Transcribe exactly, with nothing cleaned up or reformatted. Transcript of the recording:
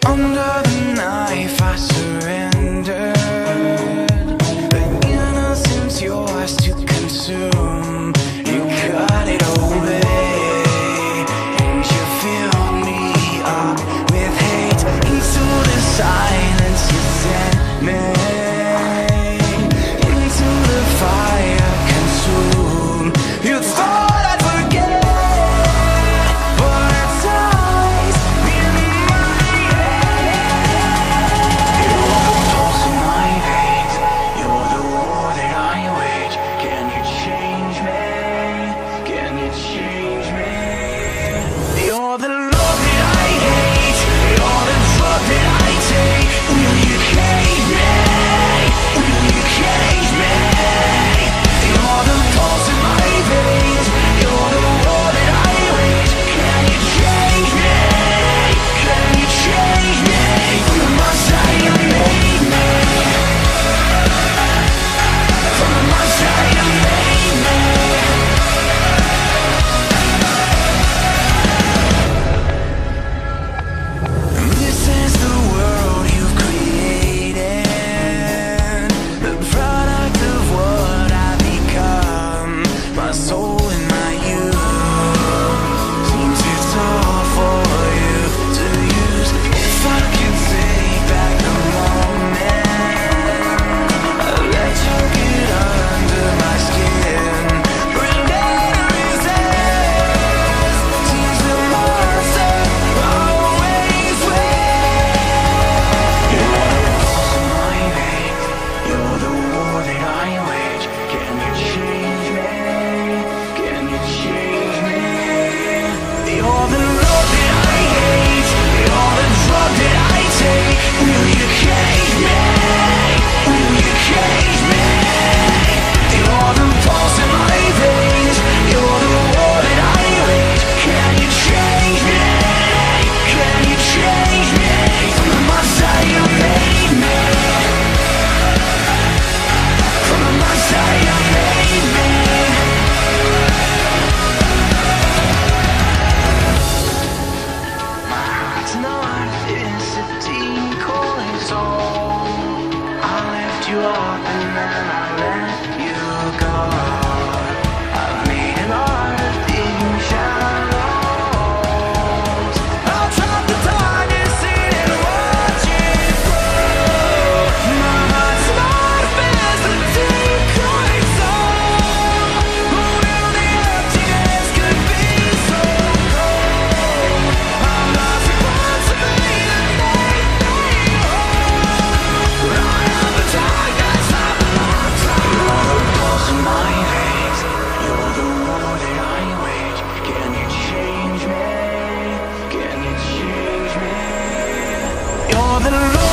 Under the knife I surrendered, the innocence yours to consume. You cut it away, and you filled me up with hate. Into the silence you sent me, into the fire consumed. You thought I'd forget, but it's always been my head. You're the pulse in my veins, you're the war that I wage. Can you change me? Can you change me? You're the love that I hate, you're the drug that I take. Will you cage me? Will you cage me? You're the pulse in my veins, you're the war that I wage. Can you change me? Can you change me? From the monster you made me, from the monster you made me. This is the world you've created, the product of what I become. My soul and my youth seems it's all for you to use. If I could take back the moment, I'll let you get under my skin. But later is this, seems the monster always wins. You're the pulse in my veins, you're the war that I wage. Can you change me? Can you change me? You're the love that I hate, you're the drug that I take. Will you cage me? Will you cage me? You're the pulse in my veins, you're the war that I wage. Can you change me? Can you change me? From the monster you made me, from the monster you made me. My heart's not this a decoy soul. I left you up and then I let you go. I've made an art of being shallows. I'll drop the darkness in and watch it grow. My heart's not as a decoy soul. Who knew the emptiness could be so cold? I'm not supposed to be the night they hold. But I am the darkness I belong to. You're the pulse in my veins, you're the war that I wage. Can you change me? Can you change me? You're the